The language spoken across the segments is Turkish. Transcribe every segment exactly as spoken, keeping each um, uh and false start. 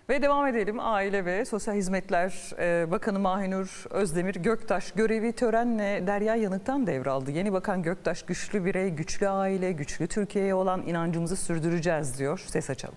Ve devam edelim. Aile ve Sosyal Hizmetler Bakanı Mahinur Özdemir Göktaş görevi törenle Derya Yanık'tan devraldı. Yeni Bakan Göktaş, güçlü birey, güçlü aile, güçlü Türkiye'ye olan inancımızı sürdüreceğiz diyor. Ses açalım.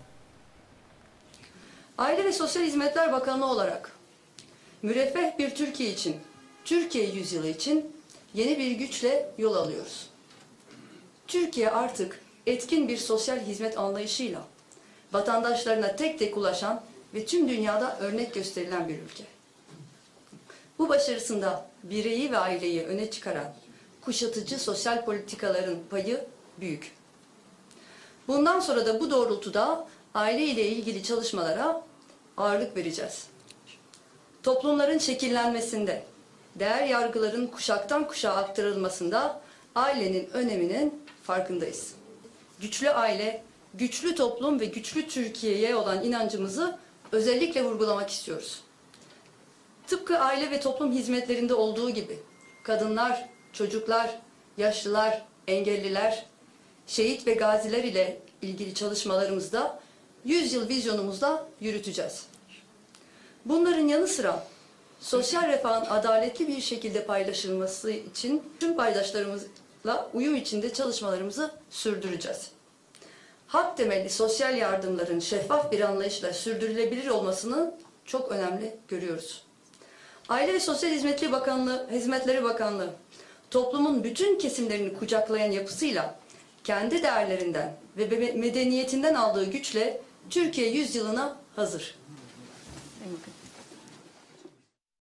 Aile ve Sosyal Hizmetler Bakanı olarak müreffeh bir Türkiye için, Türkiye yüzyılı için yeni bir güçle yol alıyoruz. Türkiye artık etkin bir sosyal hizmet anlayışıyla vatandaşlarına tek tek ulaşan ve tüm dünyada örnek gösterilen bir ülke. Bu başarısında bireyi ve aileyi öne çıkaran kuşatıcı sosyal politikaların payı büyük. Bundan sonra da bu doğrultuda aile ile ilgili çalışmalara ağırlık vereceğiz. Toplumların şekillenmesinde, değer yargıların kuşaktan kuşağa aktarılmasında ailenin öneminin farkındayız. Güçlü aile, güçlü toplum ve güçlü Türkiye'ye olan inancımızı özellikle vurgulamak istiyoruz. Tıpkı aile ve toplum hizmetlerinde olduğu gibi kadınlar, çocuklar, yaşlılar, engelliler, şehit ve gaziler ile ilgili çalışmalarımızda yüzyıl vizyonumuzda yürüteceğiz. Bunların yanı sıra sosyal refahın adaletli bir şekilde paylaşılması için tüm paydaşlarımızla uyum içinde çalışmalarımızı sürdüreceğiz. Hak temelli sosyal yardımların şeffaf bir anlayışla sürdürülebilir olmasını çok önemli görüyoruz. Aile ve Sosyal Hizmetleri Bakanlığı, Hizmetleri Bakanlığı, toplumun bütün kesimlerini kucaklayan yapısıyla kendi değerlerinden ve medeniyetinden aldığı güçle Türkiye yüzyılına hazır.